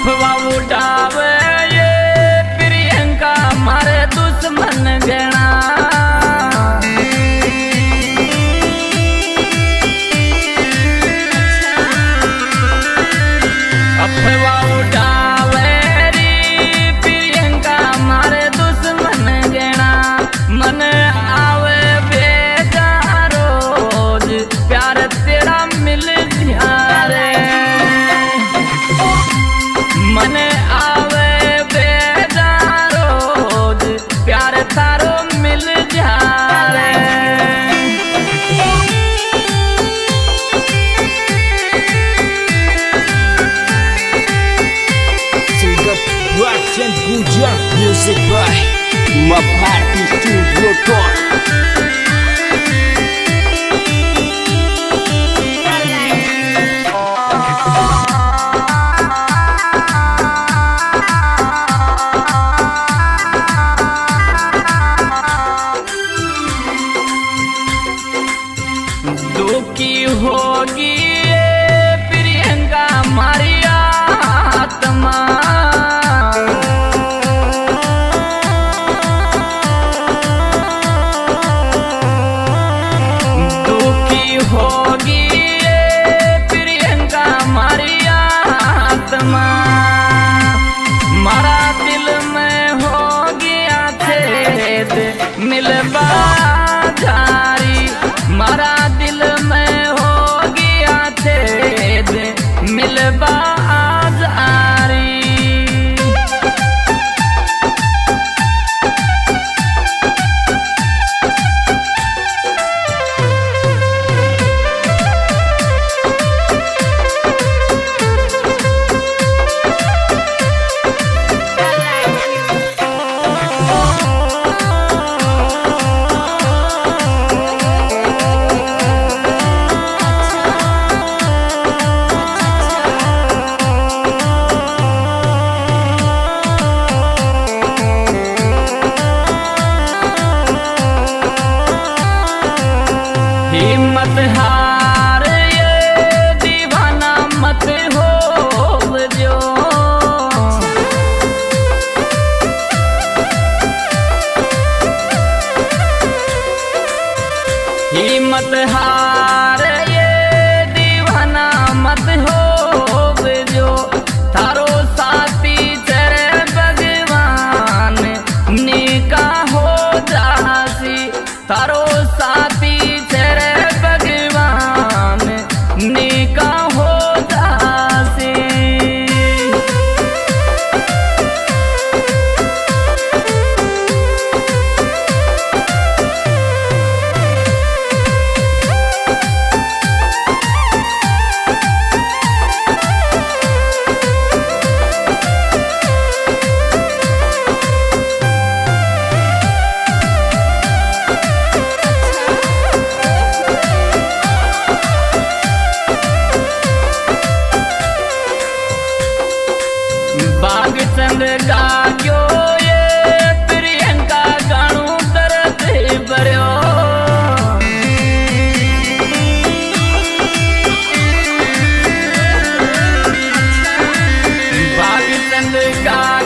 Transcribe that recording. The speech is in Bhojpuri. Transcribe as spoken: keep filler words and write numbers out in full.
अफवाह उठावे ये प्रियंका मारे दुश्मन गणा। अफवाह उठावे री प्रियंका मारे दुश्मन गणा। मन आवे बेजारो प्यार तेरा मिल रे। मन आवे बेजारो प्यार तारो मिल जाए। Music by Mapati Studio Talk. दुखी होगी प्रियंका मारी आत्मा। दुखी होगी प्रियंका मारी आत्मा। मारा दिल में हो गया छेद मिलबा जारी। मारा दिल में हो गया छेद मिलबा जारी। हिम्मत हार ये दीवाना मत हो जो। हिम्मत हार ये दीवाना मत हो जो। थारो साथी तेरे भगवान निका हो जासी। थारो साथी तेरे भगवान निका हो जासी। बागचंद गायो ये प्रियंका गाणु दर्द भरियो। बागचंद गा